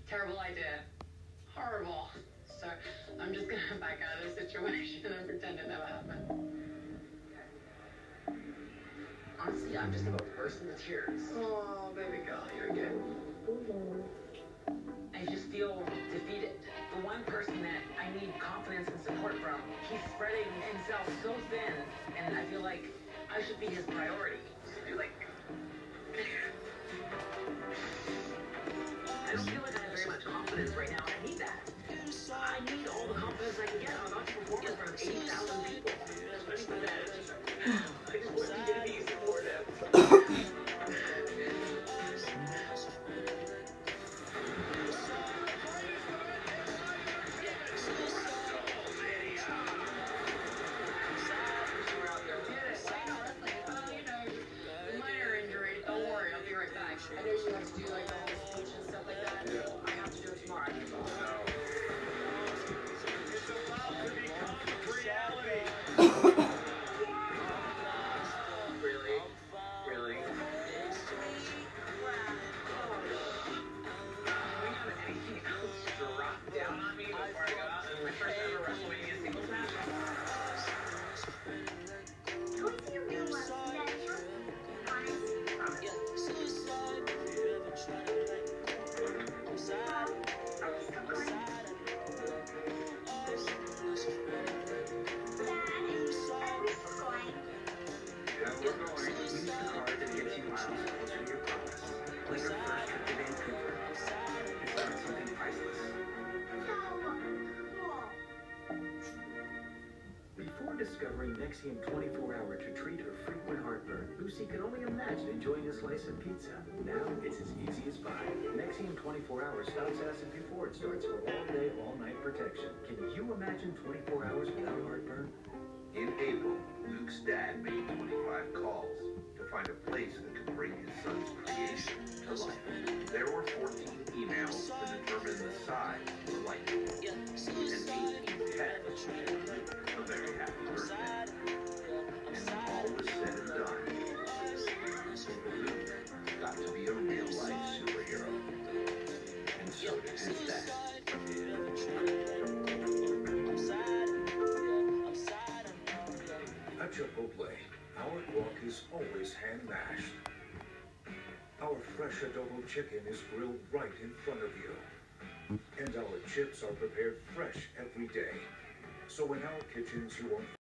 Terrible idea. Horrible. So I'm just gonna back out of this situation and pretend it never happened. Honestly, I'm just gonna burst into tears. Oh, baby girl, you're good. I just feel defeated. The one person that I need confidence and support from, he's spreading himself so thin, and I feel like I should be his priority. I feel like I don't feel like I have very much confidence right now, and I need that. I need all the confidence I can get. I'm about to perform in front of 80,000 people. I just want you to be supportive. I know you have to do like the whole speech and stuff like that. Yeah. I have to do it tomorrow. It's about to become reality. Really? Really? We have anything else drop down on me before I got out in my first ever WrestleMania singles match? Before discovering Nexium 24-hour to treat her frequent heartburn, Lucy could only imagine enjoying a slice of pizza. Now it's as easy as pie. Nexium 24-hour stops acid before it starts for all-day, all-night protection. Can you imagine 24 hours without heartburn? In April, Luke's dad made 25 calls to find a place that could bring his son's creation to life. There were 14 emails to determine the size of the light bulb, and 18 texts. A very happy birthday. And when all was said and done, Luke got to be a real-life superhero. And so did his dad. At Chipotle, our guac is always hand-mashed. Our fresh adobo chicken is grilled right in front of you. And our chips are prepared fresh every day. So in our kitchens, you won't